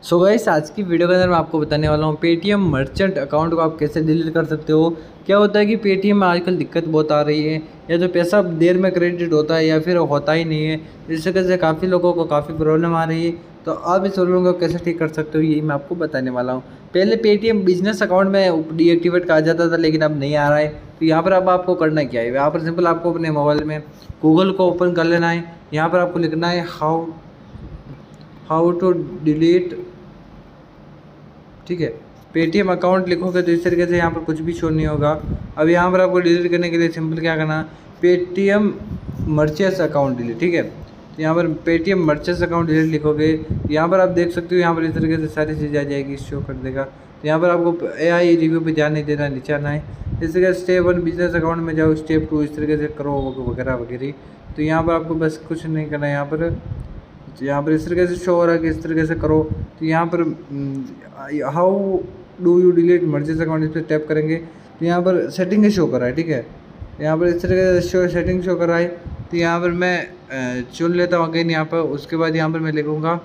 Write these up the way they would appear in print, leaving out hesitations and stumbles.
So guys, आज की video के अंदर मैं आपको बताने वाला हूँ पेटीएम मर्चेंट अकाउंट को आप कैसे डिलीट कर सकते हो। क्या होता है कि पेटीएम में आजकल दिक्कत बहुत आ रही है, या तो पैसा देर में क्रेडिट होता है या फिर होता ही नहीं है। जिसकी वजह से काफ़ी लोगों को काफ़ी प्रॉब्लम आ रही है। तो आप इस प्रॉब्लम को कैसे ठीक कर सकते हो, यही मैं आपको बताने वाला हूँ। पहले पेटीएम बिजनेस अकाउंट में डीएक्टिवेट कहा जाता था, लेकिन अब नहीं आ रहा है। तो यहाँ पर अब आपको करना क्या है, यहाँ पर सिंपल आपको अपने मोबाइल में गूगल को ओपन कर लेना है। यहाँ पर आपको लिखना है हाउ टू डिलीट, ठीक है। पेटीएम अकाउंट लिखोगे तो इस तरीके से यहाँ पर कुछ भी शो नहीं होगा। अब यहाँ पर आपको डिलीट करने के लिए सिंपल क्या करना, पेटीएम मर्चेंट्स अकाउंट डिलीट, ठीक है। तो यहाँ पर पेटीएम मर्चेंट्स अकाउंट डिलीट लिखोगे, यहाँ पर आप देख सकते हो, यहाँ पर इस तरीके से सारी चीज़ें आ जाएगी, शो कर देगा। तो यहाँ पर आपको AI रिव्यू पे ध्यान नहीं देना, नीचे आना है। इस तरीके से स्टेप 1 बिजनेस अकाउंट में जाओ, स्टेप 2 इस तरीके से करो वगैरह वगैरह। तो यहाँ पर आपको बस कुछ नहीं करना है। यहाँ पर इस तरीके से शो हो रहा है कि इस तरीके से करो। तो यहाँ पर how do you delete merges account, इस पर टैप करेंगे तो यहाँ पर सेटिंग शो कर रहा है, ठीक है। यहाँ पर इस तरीके से सेटिंग शो कर रहा है। तो यहाँ पर मैं चुन लेता हूँ अगेन यहाँ पर। उसके बाद यहाँ पर मैं लिखूँगा,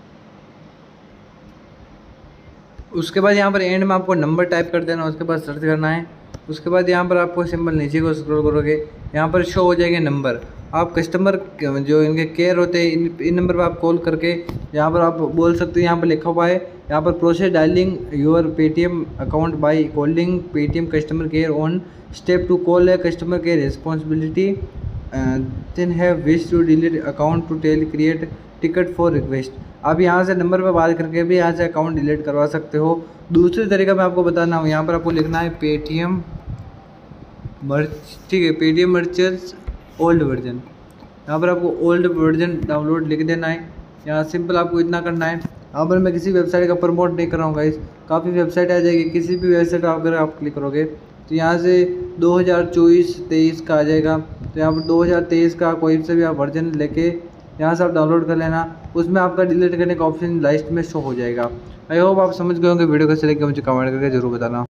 उसके बाद यहाँ पर एंड में आपको नंबर टाइप कर देना, उसके बाद सर्च करना है। उसके बाद यहाँ पर आपको सिंपल नीचे को स्क्रॉल करोगे, यहाँ पर शो हो जाएंगे नंबर। आप कस्टमर जो इनके केयर होते हैं, इन नंबर पर आप कॉल करके यहाँ पर आप बोल सकते हो। यहाँ पर लिखा हुआ है, यहाँ पर process dialing your Paytm account by calling Paytm customer care on step 2 call है customer care responsibility then have wish to delete account to tell create ticket for request. आप यहाँ से नंबर पर बात करके भी यहाँ से अकाउंट डिलीट करवा सकते हो। दूसरे तरीका मैं आपको बताना हूँ, यहाँ पर आपको लिखना है पेटीएम मर्च, ठीक है, पेटीएम मर्चेंट्स ओल्ड वर्जन। यहाँ पर आपको ओल्ड वर्जन डाउनलोड लिख देना है। यहाँ सिंपल आपको इतना करना है। यहाँ पर मैं किसी वेबसाइट का प्रमोट नहीं कर रहा हूँ गाइस, काफ़ी वेबसाइट आ जाएगी। किसी भी वेबसाइट अगर आप क्लिक करोगे तो यहाँ से 2024-23 का आ जाएगा। तो यहाँ पर 2023 का कोई से भी आप वर्जन लेके यहाँ से आप डाउनलोड कर लेना। उसमें आपका डिलीट करने का ऑप्शन लिस्ट में शो हो जाएगा। आई होप आप समझ गए होंगे। वीडियो कैसे लगे मुझे कमेंट करके जरूर बताना।